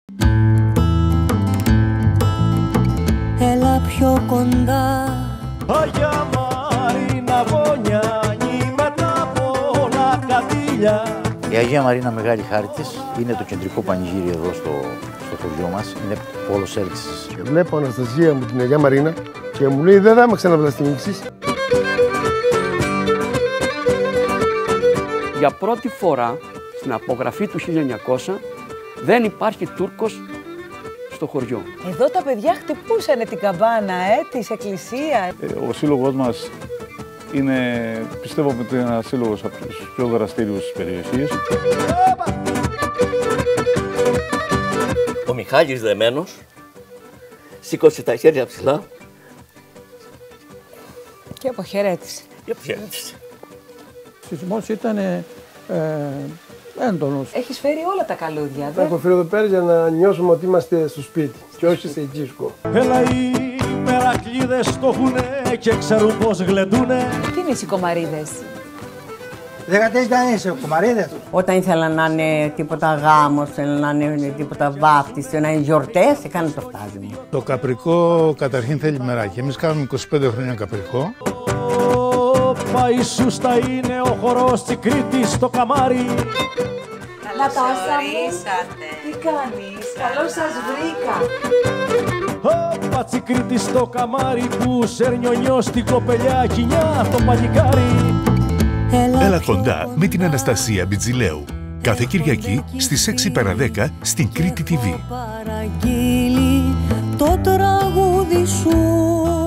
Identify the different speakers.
Speaker 1: Έλα πιο κοντά.
Speaker 2: Αγιά Μαρίνα Βονιάνη με τα πολλά κατήλια.
Speaker 3: Η Αγία Μαρίνα Μεγάλη Χάριτης είναι το κεντρικό πανηγύρι εδώ στο χωριό μας. Είναι πόλος έλξης.
Speaker 4: Βλέπω Αναστασία μου την Αγία Μαρίνα και μου λέει δεν θα με ξαναβλαστημίξεις.
Speaker 5: Για πρώτη φορά στην απογραφή του 1900 δεν υπάρχει Τούρκος στο χωριό.
Speaker 6: Εδώ τα παιδιά χτυπούσανε την καμπάνα της εκκλησία.
Speaker 7: Ο σύλλογος μας είναι, πιστεύω ότι είναι ένας σύλλογος από τους πιο δραστήριους της περιοχής.
Speaker 8: Ο Μιχάλης δεμένος σήκωσε τα χέρια ψηλά
Speaker 6: Και αποχαιρέτησε.
Speaker 9: Ο σεισμός ήταν έντονος.
Speaker 6: Έχεις φέρει όλα τα καλούδια.
Speaker 4: Θα έχω φέρει εδώ πέρα για να νιώσουμε ότι είμαστε στο σπίτι και όχι σε δίσκο.
Speaker 2: Έλα οι μερακλείδες το έχουνε και ξέρουν πως γλεντούνε.
Speaker 6: Τι είναι οι σικομαρίδες?
Speaker 10: 14 ήταν οι κομμαρίδες.
Speaker 11: Όταν ήθελα να είναι τίποτα γάμος, να είναι τίποτα βάφτιση, να είναι γιορτές, έκανε το φτάσμα.
Speaker 12: Το καπρικό καταρχήν θέλει μεράκι. Εμείς κάνουμε 25 χρόνια καπρικό.
Speaker 2: Ο Παϊσούς θα είναι ο χορός της Κρήτης στο καμάρι.
Speaker 6: Νατάσα μου, τι κάνεις? Καλώς σας βρήκα.
Speaker 2: Ο Πατσικρίτης στο καμάρι που σέρνει ο νιός στην κοπελιά κοινιά το παλικάρι.
Speaker 13: Έλα κοντά με την Αναστασία Μπιτζηλέου. Κάθε Κυριακή στις 6 παρά 10 στην Κρήτη TV.
Speaker 1: Παραγγείλει το τραγούδι σου.